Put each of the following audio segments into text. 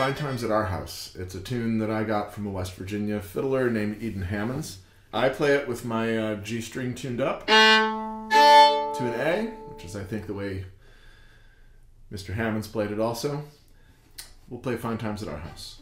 Fine Times at Our House. It's a tune that I got from a West Virginia fiddler named Edden Hammons. I play it with my G string tuned up to an A, which is I think the way Mr. Hammons played it also. We'll play Fine Times at Our House.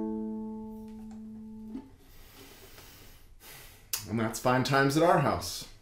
And that's Fine Times at Our House.